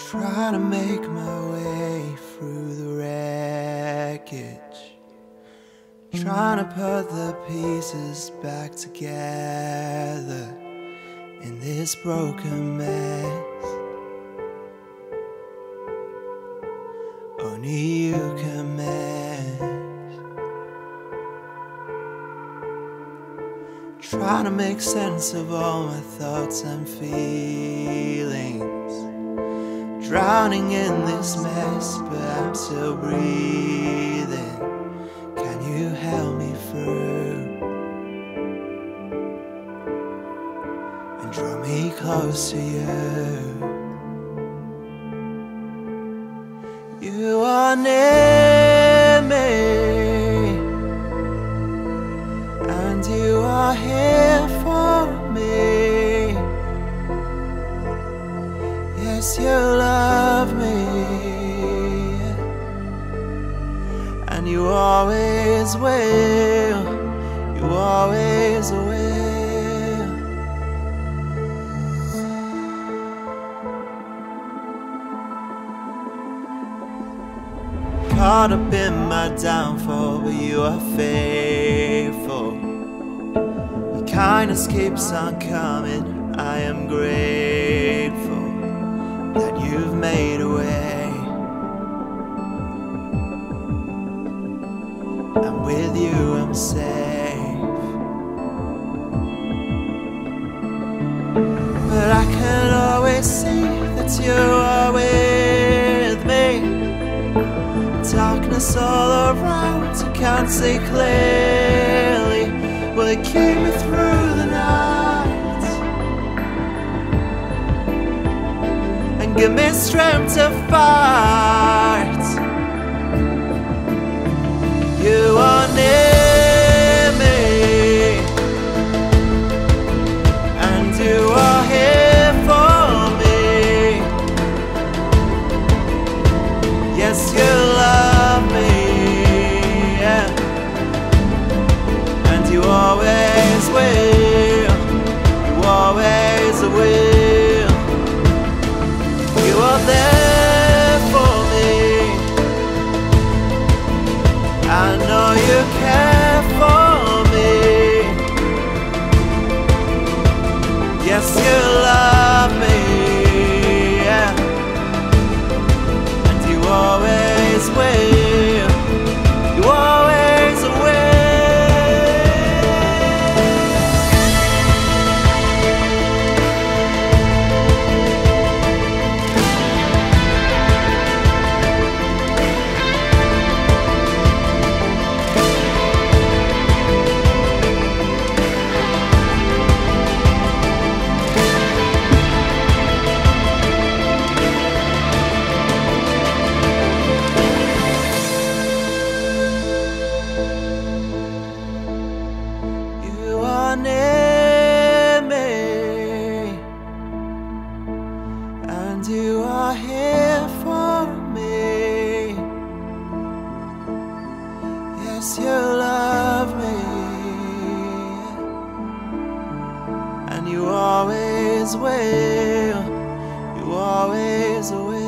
Trying to make my way through the wreckage, trying to put the pieces back together in this broken mess. Only you can mend. Trying to make sense of all my thoughts and feelings, drowning in this mess, but I'm still breathing. Can you help me through and draw me close to you? You are near me, and you are here for me. Yes, you love me, and you always will, you always will. Caught up in my downfall, but you are faithful. Your kindness keeps on coming. I am grateful that you've made a way, and with you I'm safe. But I can always see that you are with me. Darkness all around, you can't see clearly. Will it keep me through the night and give me strength to fight? You are near me, and you are here for me. Yes, you love me, yeah, and you always will, you always will. You are there for me, I know you care for me. Yes, you love me, yeah, and you always will, you always will. Near me, and you are here for me. Yes, you love me, and you always will, you always will.